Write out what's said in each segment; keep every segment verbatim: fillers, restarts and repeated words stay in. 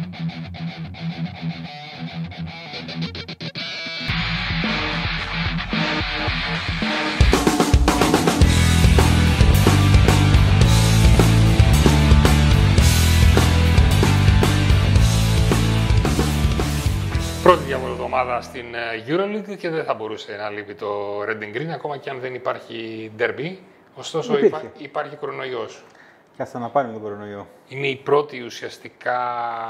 Πρώτη διαβολοβδομάδα στην EuroLeague και δεν θα μπορούσε να λείπει το Reading Green, ακόμα και αν δεν υπάρχει derby. Ωστόσο υπά, υπάρχει κορονοϊός. Και ας να πάρει τον κορονοϊό. Είναι η πρώτη ουσιαστικά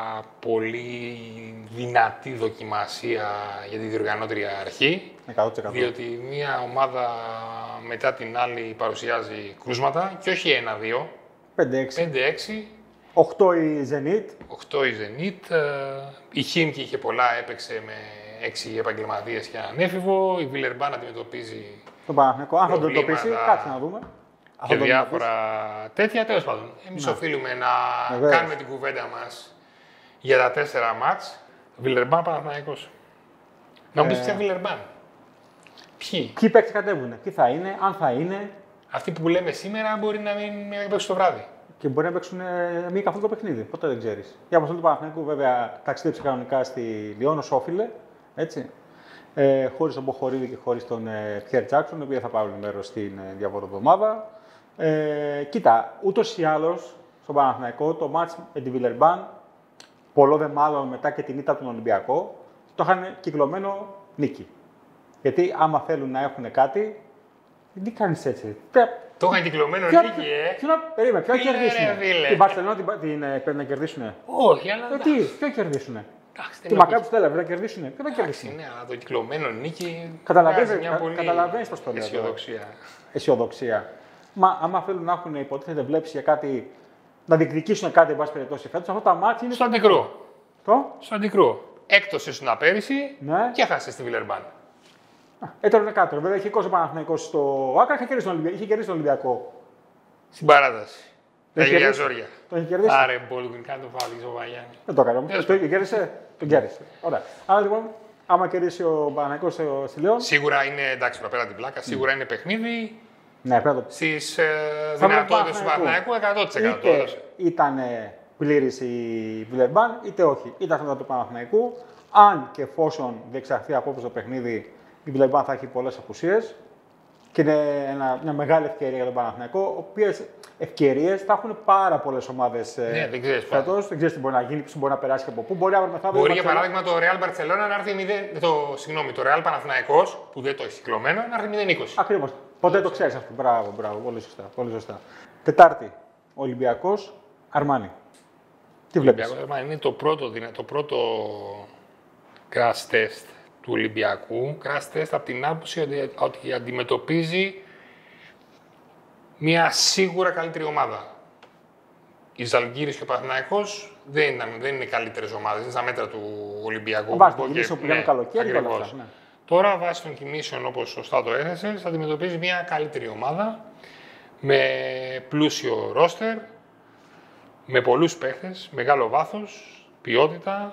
πολύ δυνατή δοκιμασία για τη διοργανώτρια αρχή. εκατό τοις εκατό. Διότι μία ομάδα μετά την άλλη παρουσιάζει κρούσματα και όχι ένα-δύο. πέντε έξι. πέντε έξι. οκτώ η Zenit. οκτώ η Zenit. Η Χίμκι είχε πολλά, έπαιξε με έξι επαγγελματίες και έναν έφηβο. Η Βιλερμπάν αντιμετωπίζει τον Παναθηναϊκό. Αν θα το αντιμετωπίσει, κάτσε να δούμε. Και διάφορα τέτοια. Τέλος πάντων, εμείς να. οφείλουμε να Βεβαίως. κάνουμε την κουβέντα μας για τα τέσσερα μάτς. Βιλερμπάν Παναθηναϊκός. Να μου πεις ποια Βιλερμπάν. Ποιοι. Ποιοι παίκτες κατέβουνε, ποιοι θα είναι, αν θα είναι. Αυτοί που λέμε σήμερα μπορεί να μην παίξουν το βράδυ. Και μπορεί να παίξουν μη καθόλου το παιχνίδι. Ποτέ δεν ξέρει. Η αποστολή του Παναθηναϊκού βέβαια ταξίδεψε κανονικά στη Λιόν ως όφιλε. Έτσι. Ε, χωρίς τον Μποχορίδη και χωρίς τον ε, Πιέρ Τζάκσον, οι οποίοι θα πάρουν μέρος στην ε, διαβολοβδομάδα. Ε, κοίτα, ούτως ή άλλως στον Παναθηναϊκό το μάτς με τη Βιλερμπάν, πολλό δε μάλλον μετά και την ήττα του Ολυμπιακό, το είχαν κυκλωμένο νίκη. Γιατί άμα θέλουν να έχουν κάτι, τι κάνεις έτσι. Το είχαν κυκλωμένο Ποιο, νίκη, ε. Ποιο να περίμενε, ποιο να Φίλε, κερδίσουν. ρε, φίλε. Την Μπαρσελόνα την, την, ε, πρέπει να κερδίσουν. Όχι, αλλά. Ε, τι, ποιο κερδίσουν. Εντάξει, Τη δεν Μακάμπη έχω- του Τέλαβη να κερδίσουν. Ποιο να Εντάξει, κερδίσουν. ναι, αλλά το κυκλωμένο νίκη. Καταλαβαίνεις, βγάζει μια κα- πολύ καταλαβαίνεις πώς το λέω. αισιοδοξία. Αισιοδοξία. Μα άμα θέλουν να έχουν υποτίθεται βλέψει για κάτι, να διεκδικήσουν κάτι, εν πάση περιπτώσει φέτος, αυτά τα μάτια είναι. Στο αντικρού. Το. Στο αντικρού. Έκτος ήσουν πέρυσι Ναι. και έχασε στη Βιλερμπάν. Έτρωνε κάτω. Βέβαια είχε κόσμο Παναθηναϊκός στο Άκα, είχε κερδίσει τον Ολυμπιακό. Είχε κερδίσει τον Ολυμπιακό. Στην παράταση. Τα είχε ίδια κερδίσει. ζόρια. Τον είχε κερδίσει. Άρε, Μπόλγουιν, κάνε το φάλι, ο Βαγιάννη. Δεν το έκανε. Τέλος Το είχε κέρδισε. Τον κέρδισε. Ωραία. Άρα λοιπόν, άμα κερδίσει ο Παναθηναϊκός στο στη Λιόν. Σίγουρα είναι, εντάξει, πέρα την πλάκα, σίγουρα είναι παιχνίδι Ναι, πρέπει να το στις ε, Θα δυνατότητες του βρει Παναθηναϊκού εκατό τοις εκατό. είτε ήταν πλήρης η Βιλερμπάν, είτε όχι. Ήταν αυτά του Παναθηναϊκού. Αν και εφόσον διεξαχθεί απόψε το παιχνίδι, η Βιλερμπάν θα έχει πολλές απουσίες. Και είναι ένα, μια μεγάλη ευκαιρία για τον Παναθηναϊκό, οποίες ευκαιρίες θα έχουν πάρα πολλές ομάδες Ναι, δεν ξέρεις φέτος. Δεν ξέρεις τι μπορεί να γίνει, τι μπορεί να περάσει και από πού. Μπορεί αύριο μεθαύριο. Μπορεί η για Μπαρσελόνα- παράδειγμα το Real Barcelona να έρθει μηδέν, το, συγγνώμη, το Real Παναθηναϊκός που δεν το έχει κυκλωμένο να έρθει μηδέν είκοσι. Ακριβώς. Ποτέ το ξέρεις αυτό. Μπράβο, μπράβο. Πολύ σωστά. Πολύ σωστά. Τετάρτη. Ολυμπιακός Αρμάνι. Τι βλέπεις. Ολυμπιακός Αρμάνι είναι το πρώτο, δυνα- το πρώτο crash test του Ολυμπιακού. Crash test από την άποψη ότι, ότι αντιμετωπίζει μια σίγουρα καλύτερη ομάδα. Η Ζαλγκύρης και ο Παναθηναϊκός δεν, ήταν, δεν είναι καλύτερες ομάδες, είναι στα μέτρα του Ολυμπιακού. Βάσει των Και- κινήσεων που ναι, κάνουν καλοκαίρι και όλα ακριβώς. αυτά, ναι. Τώρα, βάσει των κινήσεων όπως σωστά το έθεσες, αντιμετωπίζει μια καλύτερη ομάδα με πλούσιο ρόστερ, με πολλούς παίχτες, μεγάλο βάθος, ποιότητα.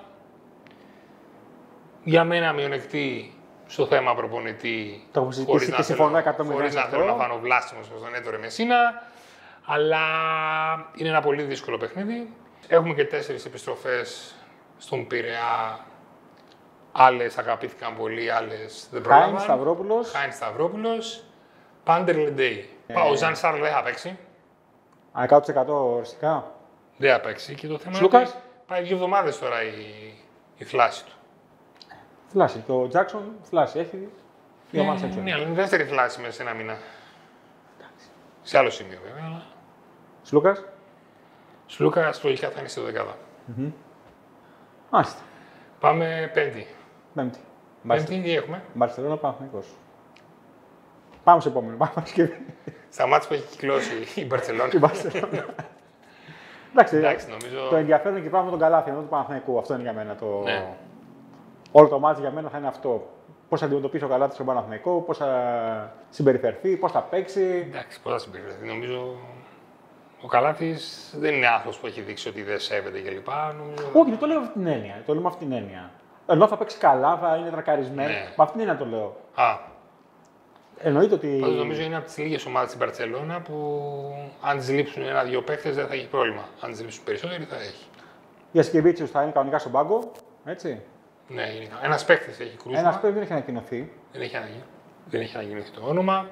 Για μένα μειονεκτή στο θέμα προπονητή. Το έχουμε συζητήσει χωρίς και να συμφωνώ θέλω- εκατό τοις εκατό Χωρίς να σε θέλω αυτό. να φάνω βλάστημος στον Έτορε Μεσίνα. Αλλά είναι ένα πολύ δύσκολο παιχνίδι. Έχουμε και τέσσερις επιστροφές στον Πειραιά. Άλλες αγαπήθηκαν πολύ, άλλες δεν Χάιν πρόλαβαν. Σταυρόπουλος. Χάιν Σταυρόπουλος. Πάντερ Λεντέι. Ε. Ο Ζαν Σάρλ δεν θα παίξει. Α, εκατό τοις εκατό οριστικά. Δεν θα παίξει. Και το θέμα Σλούκας. είναι ότι πάει δύο εβδομάδες τώρα η, η θλάση του. Θλάση. Και ο Τζάκσον θλάση έχει. Δύο μάτς έξω. Ναι, αλλά είναι η δεύτερη θλάση μέσα σε ένα μήνα. Σε άλλο σημείο βέβαια. Αλλά... Σλούκας. Σλούκα λογικά θα είναι στη δεκάδα. Μάλιστα. Πάμε πέμπτη. Πέμπτη. Πέμπτη τι έχουμε. Μπαρσελόνα Παναθηναϊκός. Πάμε στο επόμενο. Πάμε Παρασκευή. Στα μάτια που έχει κυκλώσει η Μπαρσελόνα. Την Μπαρσελόνα. Εντάξει, Εντάξει, νομίζω. το ενδιαφέρον και πάμε με τον Καλάθι, ενώ του Παναθηναϊκού. Αυτό είναι για μένα το. Ναι. Όλο το μάτι για μένα θα είναι αυτό. Πώς θα αντιμετωπίσει ο Καλάθι στον Παναθηναϊκό, πώς θα συμπεριφερθεί, πώς θα παίξει. Εντάξει, πώς θα συμπεριφερθεί. Νομίζω ο Καλάθης δεν είναι άνθρωπος που έχει δείξει ότι δεν σέβεται κλπ. Νομίζω... Όχι, δεν το λέω με αυτή την έννοια. Το λέω με αυτή την έννοια. Ενώ θα παίξει καλά, θα είναι τρακαρισμένο. Ναι. Με αυτή την έννοια το λέω. Α, Εννοείται ότι. πάντως νομίζω είναι από τις λίγες ομάδες στην Μπαρσελόνα που αν τις λείψουν ένα-δύο παίχτες δεν θα έχει πρόβλημα. Αν τις λείψουν περισσότεροι θα έχει. Για Σκεβίτσιους θα είναι κανονικά στον πάγκο. Έτσι. Ναι, γενικά. Ένας παίκτης έχει κρούσμα. Ένας παίκτης δεν έχει ανακοινωθεί. Δεν έχει, αναγει... δεν έχει ανακοινωθεί το όνομα.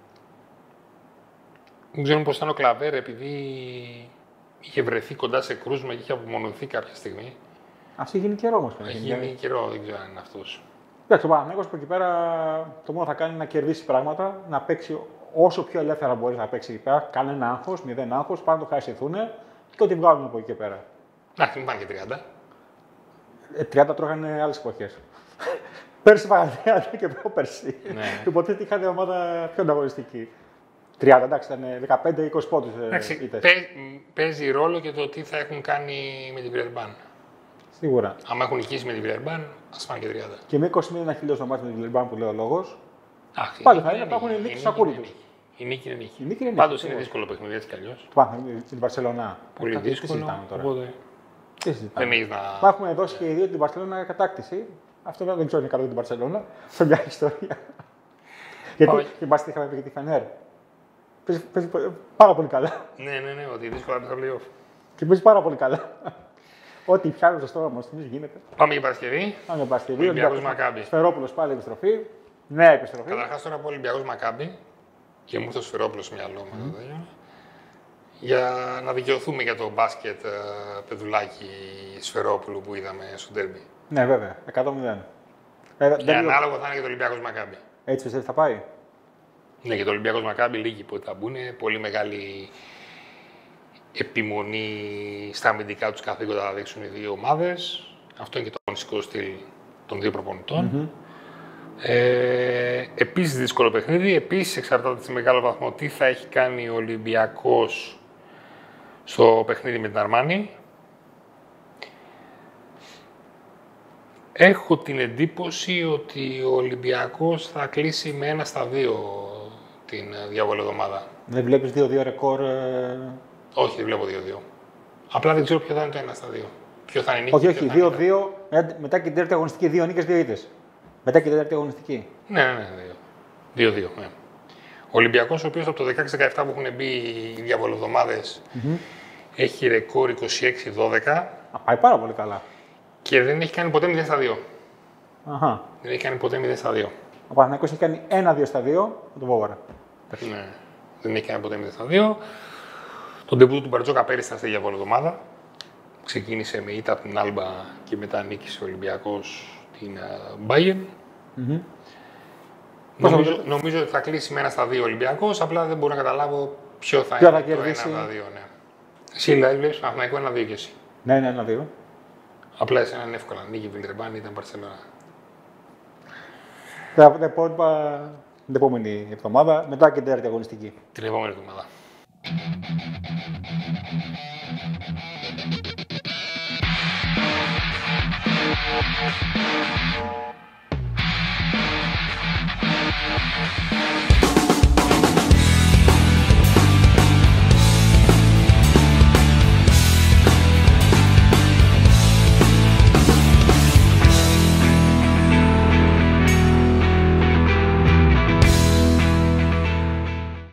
Δεν ξέρω πώς ήταν ο Κλαβέρ, επειδή είχε βρεθεί κοντά σε κρούσμα και είχε απομονωθεί κάποια στιγμή. Ας έχει γίνει καιρό όμως. Έχει γίνει καιρό, δεν ξέρω αν είναι αυτός. Εντάξει, ο Παναθηναϊκός από εκεί πέρα το μόνο θα κάνει είναι να κερδίσει πράγματα, να παίξει όσο πιο ελεύθερα μπορεί να παίξει εκεί πέρα. Κανένα άγχος, μηδέν άγχος, πάνω το χαριστηθούν και ό,τι βγάλουν από εκεί και πέρα. Εντάξει, μην πάνε και τριάντα. Ε, τριάντα τρώγανε άλλες εποχές. Πέρσι πάγανε τριάντα και πρόπερσι. Ναι. Υποτίθεται είχαν ομάδα πιο ανταγωνιστική. τριάντα, εντάξει, ήταν δεκαπέντε είκοσι πόντους. Εντάξει, παί- παίζει ρόλο και το τι θα έχουν κάνει με την Βιλερμπάν. Σίγουρα. Αν έχουν νικήσει με την Βιλερμπάν, ας φάνε και τριάντα. Και με είκοσι μήνες να χιλιώσει το μάτι με την Βιλερμπάν που λέει ο λόγος. Αχ, η Πάλι νίκη θα είναι, είναι θα έχουν νίκη. νίκη Η στους νίκη είναι ακούριτους. νίκη. Η νίκη είναι νίκη. Η νίκη είναι Πάντως νίκη, είναι σίγουρα. δύσκολο παιχνίδι έτσι κι αλλιώς. Το Παναθηναϊκό, την Μπαρσελόνα. Πολύ Τι δύσκολο. συζητάμε τώρα. Οπότε Τι συζητάμε. δεν έχεις να. Μα έχουμε δώσει και οι δύο την Μπαρσελόνα κατάκτηση. Αυτό δεν ξέρω αν είναι καλό για την Μπαρσελόνα. Σε μια ιστορία. Γιατί Όχι. θυμάστε τι είχαμε πει για τη Φενέρ. Παίζει, παίζει πάρα πολύ καλά. Ναι, ναι, ναι, ότι δύσκολα θα playoff. Και παίζει πάρα πολύ καλά. Ό,τι πιάνει στο στόμα μα, τι γίνεται. Πάμε για Παρασκευή. Πάμε Παρασκευή. Ολυμπιακός Μακάμπι. Σφερόπουλος πάλι επιστροφή. Νέα επιστροφή. Καταρχάς τώρα από Ολυμπιακός Μακάμπι και μου ήρθε ο Σφερόπουλος στο μυαλό μου. Mm. Για να δικαιωθούμε για το μπάσκετ ε, παιδουλάκι Σφερόπουλου που είδαμε στο ντέρμπι. Ναι, βέβαια. εκατό μηδέν. Ε, Και δεν ανάλογο θα είναι και το Ολυμπιακός Μακάμπι. Έτσι πιστεύει θα πάει. Ναι, και το Ολυμπιακός Μακάμπι λίγοι που θα μπουν. Πολύ μεγάλη επιμονή στα αμυντικά τους καθήκοντα θα δείξουν οι δύο ομάδες. Αυτό είναι και το αγωνιστικό στυλ των δύο προπονητών. Mm-hmm. Ε, επίσης δύσκολο παιχνίδι. Επίσης εξαρτάται σε μεγάλο βαθμό τι θα έχει κάνει ο Ολυμπιακός στο παιχνίδι με την Αρμάνι. Έχω την εντύπωση ότι ο Ολυμπιακός θα κλείσει με ένα στα δύο την διάβολη εβδομάδα. Δεν βλέπεις δύο δύο ρεκόρ. Ε... Όχι, δεν βλέπω δύο δύο. Απλά δεν ξέρω ποιο θα είναι το ένα στα δύο. Ποιο θα είναι η νίκη. Όχι, όχι. δύο δύο μετά και την τέταρτη αγωνιστική. Δύο νίκες, δύο ήττες. Μετά και την τέταρτη αγωνιστική. Ναι, ναι, ναι. δύο δύο. Ναι. Ο Ολυμπιακός, ο οποίος από το δεκαέξι δεκαεπτά που έχουν μπει οι διαβολοβδομάδες, mm-hmm. έχει ρεκόρ είκοσι έξι δώδεκα. Α, πάει πάρα πολύ καλά. Και δεν έχει κάνει ποτέ μηδέν στα δύο. Αχα. Δεν έχει κάνει ποτέ μηδέν στα δύο. Ο Παναθηναϊκός έχει κάνει ένα δύο στα δύο με τον Βόβαρα. Ναι, δεν έχει κάνει ποτέ μηδέν στα δύο. Τον ντεμπούτο του Μπαρτζόκα πέρυσι ήταν στη διαβολοβδομάδα. Ξεκίνησε με ήττα από την Άλμπα και μετά νίκησε ο Ολυμπιακός την Bayern. Mm-hmm. Νομίζω, νομίζω ότι θα κλείσει με ένα στα δύο Ολυμπιακός, απλά δεν μπορώ να καταλάβω ποιο θα ποιο είναι θα το ένα στα δύο. Ναι. Εσύ δηλαδή βλέπεις Παναθηναϊκό ένα δύο και εσύ. Ναι, ναι, ένα δύο. Απλά εσένα είναι εύκολα. Νίκη Βιλερμπάν ήταν Μπαρσελόνα. Τα υπόλοιπα την επόμενη εβδομάδα, μετά και την τέταρτη αγωνιστική. Την επόμενη εβδομάδα. We'll be right back.